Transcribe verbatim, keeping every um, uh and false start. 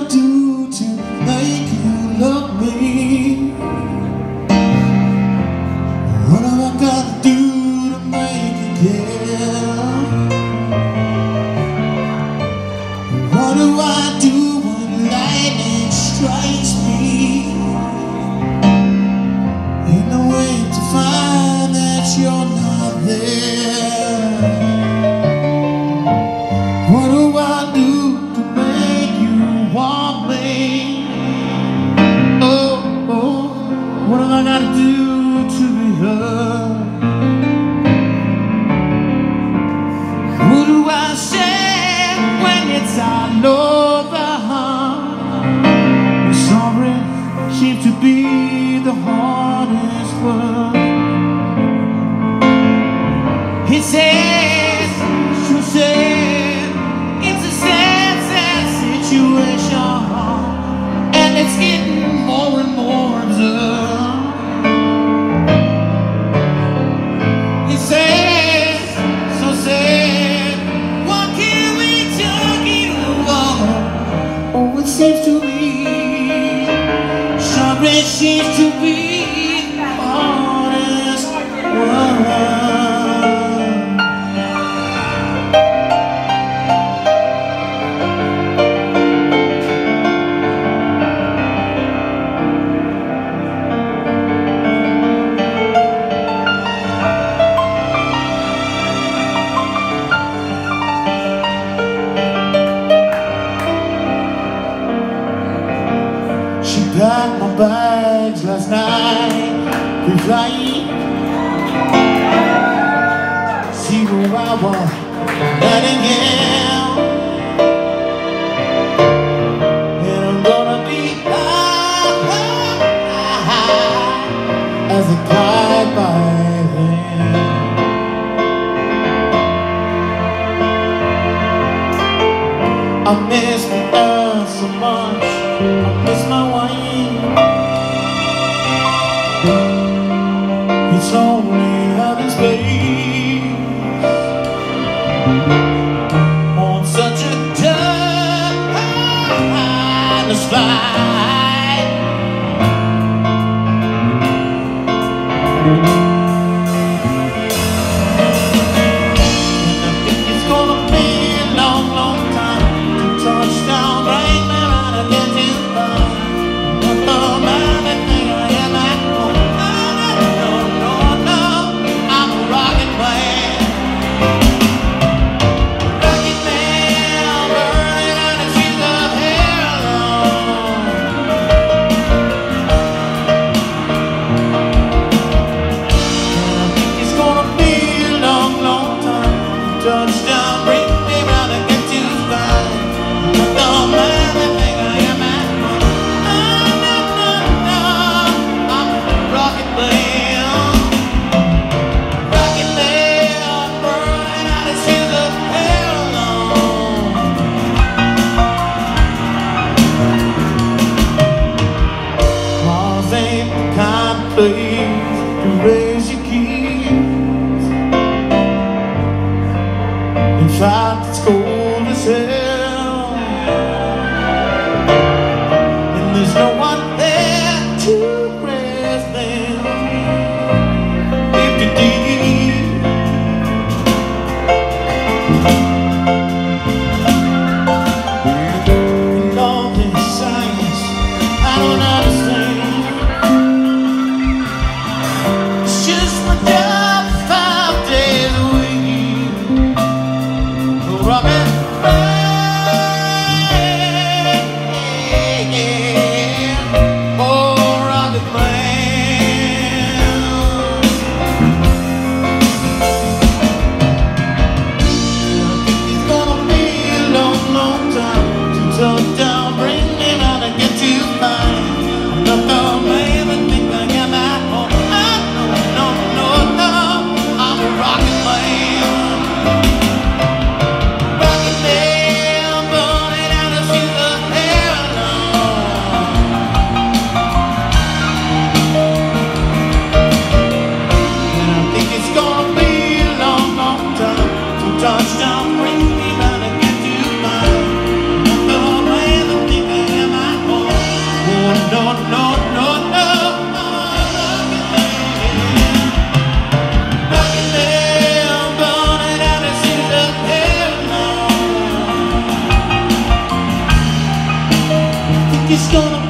gotta do to make you love me? What have I gotta do to make you care? What do I do when lightning strikes me? Ain't no way to find that you're not there. What do I do to make you want me? Oh, oh, what have I got to do to be heard? What do I say when it's all over? Sorry seems to be the hardest word. He says, she said, it's a sad, sad situation, and it's getting more and more absurd. He says, so sad, what can we talk it over? Oh, it seems to be, sorry seems to be the hardest word. Packed my bags last night, we flying. Zero hour, letting in. And I'm gonna be high, high, high as a kite by then. I miss the earth so much, I miss my wine. It's only having space on such a tireless flight. And I think it's gonna be a long, long time to touch down, bring me right and get you by. But the man that think I am at home, no, no, no, I'm a rocket man. Rocket man, burning out the trees of hell alone. And I think it's gonna be a long, long time to touch down, bring me round and get you by. But the man that think I am at home, no, no, no, no, I'm a rocket man. Rocket man, burning out the trees of hell alone. Mars ain't the kind of place to raise your kids. In fact, it's cold as hell, and there's no one there to raise them fifty deep. And all this science I don't understand. It's just my job five days a week. Rocket man, oh rocket man. It's gonna be a long, long time to touch down, bring me round and get you mine. I'm not the man that think I am at home. No, no, no, no, I'm a rocket man. Rocket man. it's gonna